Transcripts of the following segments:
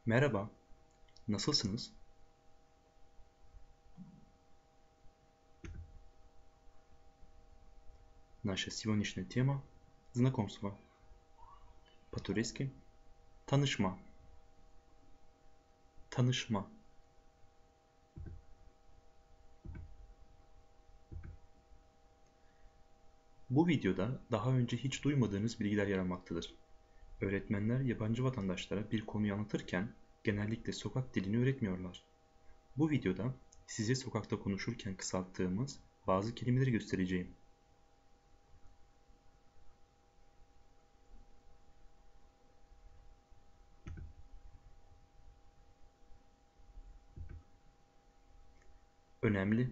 Merhaba, nasılsınız? Наша сегодняшняя тема – знакомство. По-турецки – tanışma. Tanışma. Bu videoda daha önce hiç duymadığınız bilgiler yer almaktadır. Öğretmenler yabancı vatandaşlara bir konuyu anlatırken genellikle sokak dilini öğretmiyorlar. Bu videoda size sokakta konuşurken kısalttığımız bazı kelimeleri göstereceğim. Önemli,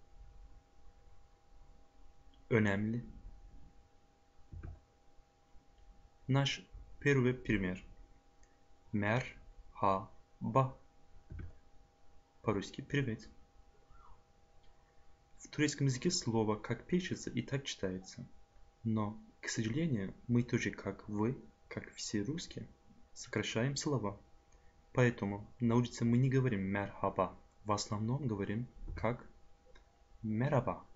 önemli. Наш первый пример. Merhaba. По-русски привет. В турецком языке слово как пишется и так читается. Но, к сожалению, мы тоже, как вы, как все русские, сокращаем слова. Поэтому на улице мы не говорим мерхаба. В основном говорим как мераба.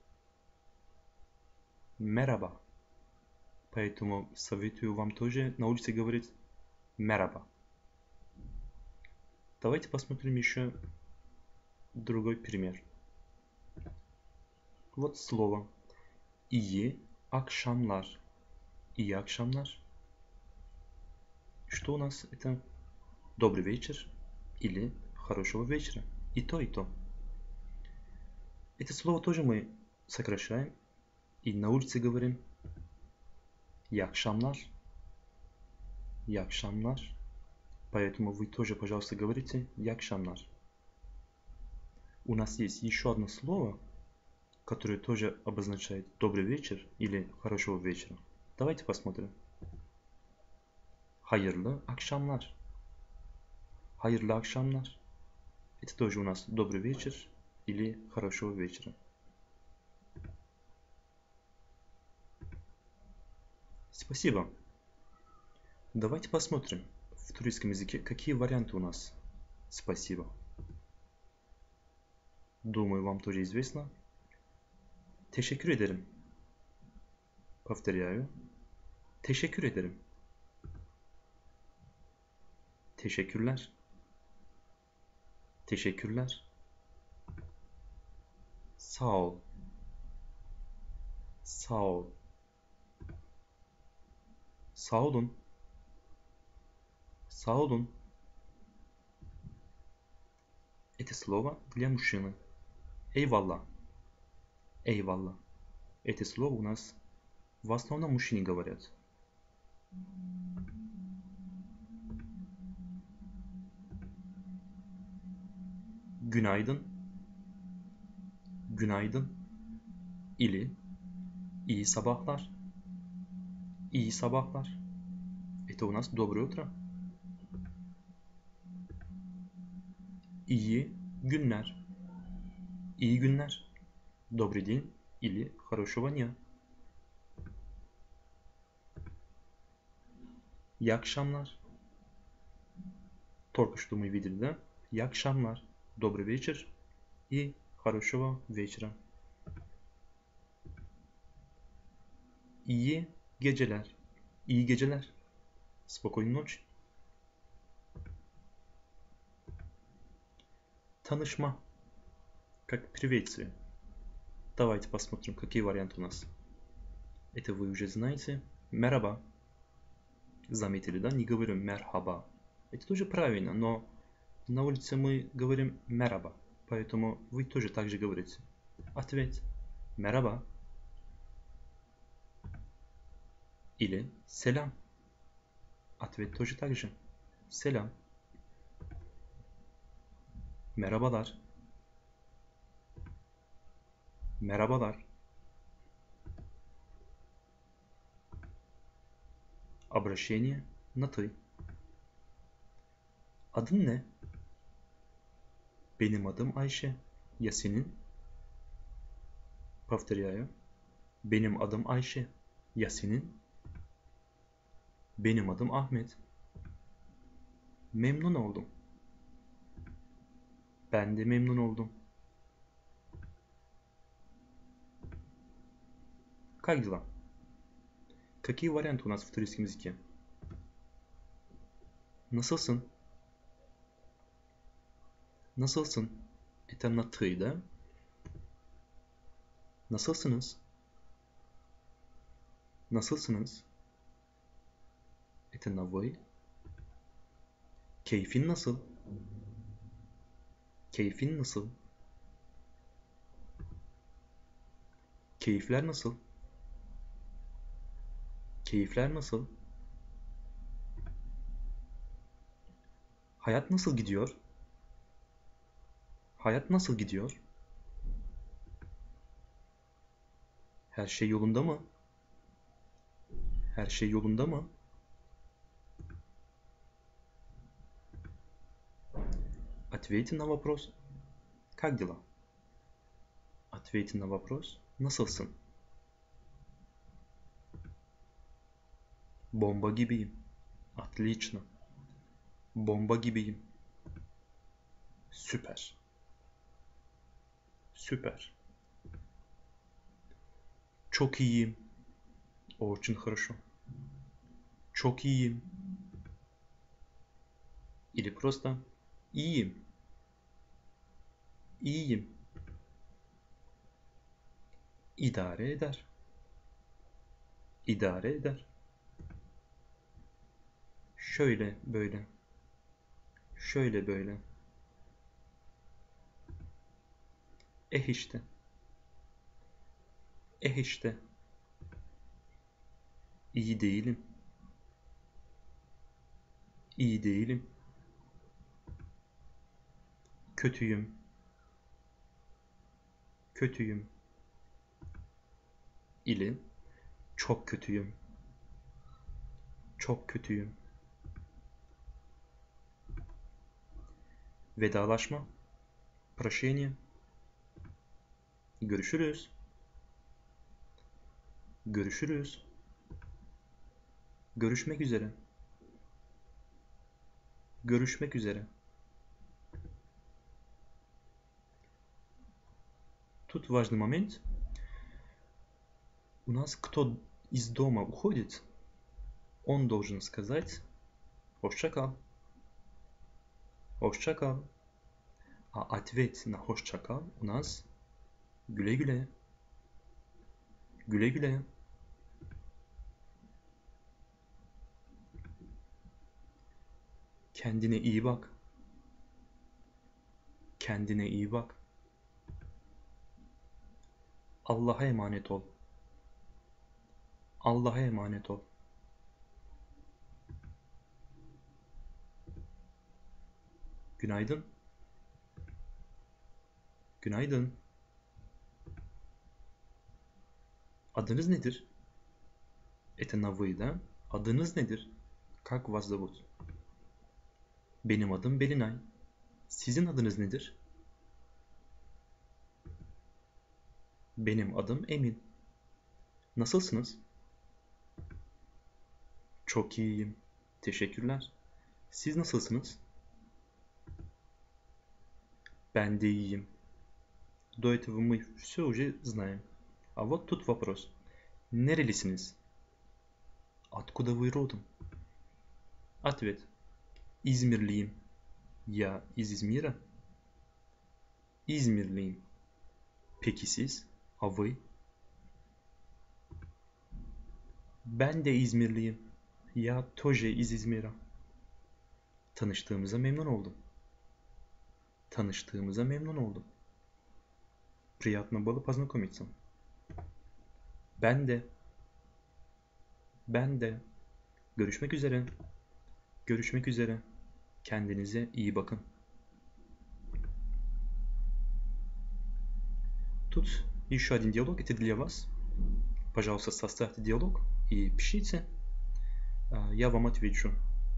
Мераба. Поэтому советую вам тоже на улице говорить мераба. Давайте посмотрим еще другой пример. Вот слово. İyi akşamlar. İyi akşamlar. Что у нас это? Добрый вечер или хорошего вечера. И то, и то. Это слово тоже мы сокращаем и на улице говорим «İyi akşamlar». «İyi akşamlar». Поэтому вы тоже, пожалуйста, говорите «İyi akşamlar». У нас есть еще одно слово, которое тоже обозначает «добрый вечер» или «хорошего вечера». Давайте посмотрим. Hayırlı akşamlar. Hayırlı akşamlar. Это тоже у нас добрый вечер или хорошего вечера. Спасибо. Давайте посмотрим в турецком языке, какие варианты у нас. Спасибо. Думаю, вам тоже известно. Teşekkür ederim. Повторяю. Teşekkür ederim. Teşekkürler. Teşekkürler. Sağ ol. Sağ ol. Sağ olun. Sağ olun. Это слово для мужчины. Eyvallah. Eyvallah. Это слово у нас в основном мужчине говорят. Günaydın. Günaydın. Или iyi sabahlar. İyi sabahlar. Это у нас доброе утро. İyi günler. İyi günler. Добрый день или хорошего дня. İyi akşamlar. Только что мы видели, да? İyi akşamlar. Добрый вечер и хорошего вечера. İyi geceler. İyi geceler. Спокойной ночи. Tanışma. Как приветствие. Давайте посмотрим, какие варианты у нас. Это вы уже знаете. Merhaba. Заметили, да? Не говорим мерхаба. Это тоже правильно, но на улице мы говорим merhaba. Поэтому вы тоже так же говорите. Ответ. Merhaba. Или selam. Ответ тоже так же. Selam. Merhabalar. Merhabalar. Обращение на ты. Adın ne? Benim adım Ayşe. Ya senin? Повторяю. Benim adım Ayşe. Ya senin? Benim adım Ahmet. Memnun oldum. Ben de memnun oldum. Как дела? Какие варианты у нас в турецком языке? Nasılsın? Nasılsın? Это на ты, да? Nasılsınız? Nasılsınız? Это на вы. Keyfin nasıl? Keyfin nasıl? Keyifler nasıl? Keyifler nasıl? Hayat nasıl gidiyor? Hayat nasıl gidiyor? Her şey yolunda mı? Her şey yolunda mı? Ответьте на вопрос. Как дела? Ответьте на вопрос. Nasılsın? Bomba gibiyim. Отлично. Bomba gibiyim. Süper. Süper. Çok iyiyim. Очень хорошо. Çok iyiyim. Или просто iyiyim. İyiyim. İdare eder. İdare eder. Şöyle böyle. Şöyle böyle. İşte. İşte. İyi değilim. İyi değilim. Kötüyüm. Kötüyüm. İli çok kötüyüm. Çok kötüyüm. Vedalaşma. Прощение. Görüşürüz. Görüşürüz. Görüşmek üzere. Görüşmek üzere. Тут важный момент. У нас кто из дома уходит, он должен сказать «Hoşça kal». Hoşça kal. А ответ на «Hoşça kal» у нас güle güle. Güle güle. Kendine iyi bak. Kendine iyi bak. Allah'a emanet ol. Allah'a emanet ol. Günaydın. Günaydın. Adınız nedir? Это на вы, да? Adınız nedir? Как вас зовут? Benim adım Belinay. Sizin adınız nedir? Benim adım Emin. Nasılsınız? Çok iyiyim. Teşekkürler. Siz nasılsınız? Ben de iyiyim. До этого мы все уже знаем. А вот тут вопрос. Nerelisiniz? Откуда вы родом? Ответ. İzmirliyim. Я из Измира. İzmirliyim. Peki siz? А вы? Ben de İzmirliyim. Я тоже из Измира. Tanıştığımıza memnun oldum. Tanıştığımıza memnun oldum. Приятно было познакомиться. Ben de. Ben de. Görüşmek üzere. Görüşmek üzere. Kendinize iyi bakın. Тут еще один диалог, это для вас. Пожалуйста, составьте диалог и пишите. Я вам отвечу.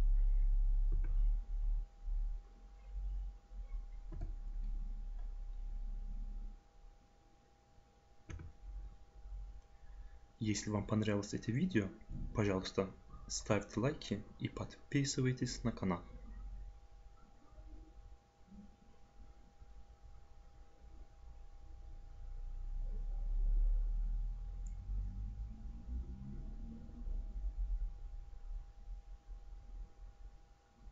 Если вам понравилось это видео, пожалуйста, ставьте лайки и подписывайтесь на канал.